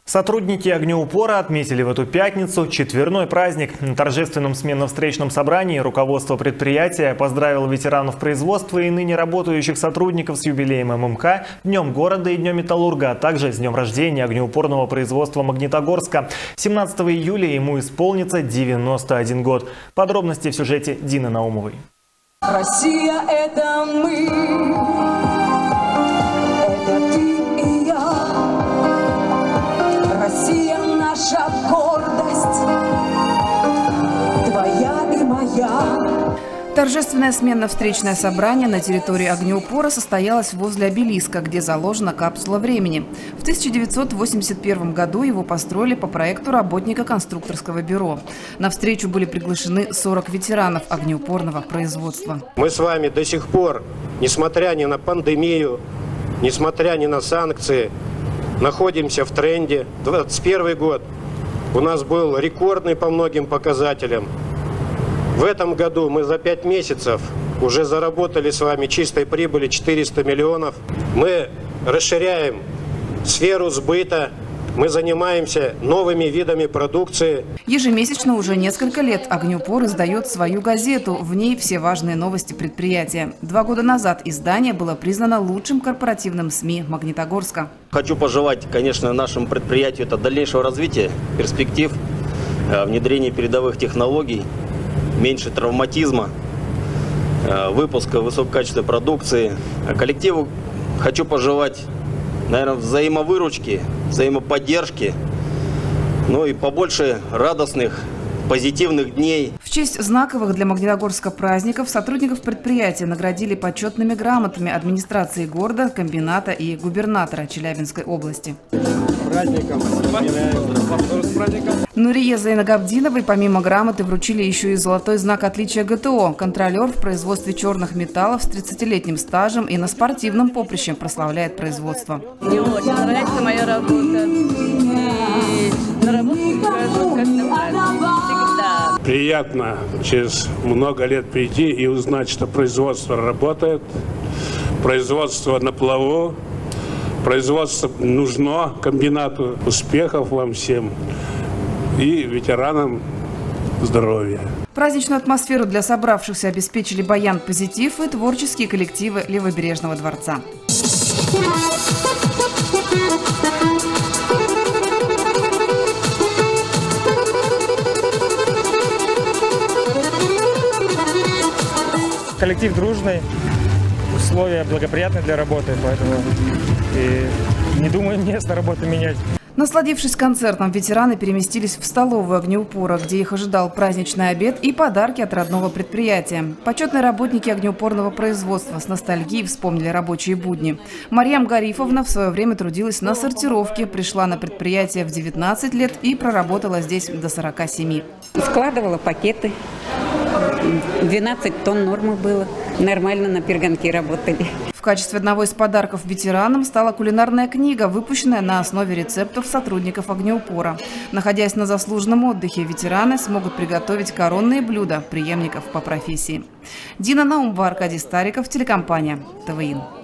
Сотрудники огнеупора отметили в эту пятницу четверной праздник. На торжественном сменно-встречном собрании руководство предприятия поздравило ветеранов производства и ныне работающих сотрудников с юбилеем ММК, Днем города и Днем металлурга, а также с днем рождения огнеупорного производства Магнитогорска. 17 июля ему исполнится 91 год. Подробности в сюжете Дины Наумовой. Россия – это мы, это ты и я. Россия – наша гордость, твоя и моя. Торжественное сменно-встречное собрание на территории огнеупора состоялось возле обелиска, где заложена капсула времени. В 1981 году его построили по проекту работника конструкторского бюро. На встречу были приглашены 40 ветеранов огнеупорного производства. Мы с вами до сих пор, несмотря ни на пандемию, несмотря ни на санкции, находимся в тренде. 2021 год у нас был рекордный по многим показателям. В этом году мы за 5 месяцев уже заработали с вами чистой прибыли 400 миллионов. Мы расширяем сферу сбыта, мы занимаемся новыми видами продукции. Ежемесячно уже несколько лет огнеупор издает свою газету. В ней все важные новости предприятия. 2 года назад издание было признано лучшим корпоративным СМИ Магнитогорска. Хочу пожелать, конечно, нашему предприятию это дальнейшего развития, перспектив, внедрения передовых технологий, меньше травматизма, выпуска высококачественной продукции. Коллективу хочу пожелать, наверное, взаимовыручки, взаимоподдержки, ну и побольше радостных, позитивных дней. В честь знаковых для Магнитогорска праздников сотрудников предприятия наградили почетными грамотами администрации города, комбината и губернатора Челябинской области. Праздником! Нурие Зайнагабдиновой помимо грамоты вручили еще и золотой знак отличия ГТО. Контролер в производстве черных металлов с 30-летним стажем и на спортивном поприще прославляет производство. Мне очень нравится моя работа. И на работу прихожу как на праздник. Всегда. Приятно через много лет прийти и узнать, что производство работает, производство на плаву, производство нужно комбинату. Успехов вам всем и ветеранам здоровья. Праздничную атмосферу для собравшихся обеспечили баян «Позитив» и творческие коллективы Левобережного дворца. Коллектив дружный, условия благоприятные для работы, поэтому и не думаю место работы менять. Насладившись концертом, ветераны переместились в столовую огнеупора, где их ожидал праздничный обед и подарки от родного предприятия. Почетные работники огнеупорного производства с ностальгией вспомнили рабочие будни. Марьям Гарифовна в свое время трудилась на сортировке, пришла на предприятие в 19 лет и проработала здесь до 47. Складывала пакеты, 12 тонн нормы было, нормально на перегонке работали. В качестве одного из подарков ветеранам стала кулинарная книга, выпущенная на основе рецептов сотрудников огнеупора. Находясь на заслуженном отдыхе, ветераны смогут приготовить коронные блюда преемников по профессии. Дина Наумова, Аркадий Стариков, телекомпания ТВИН.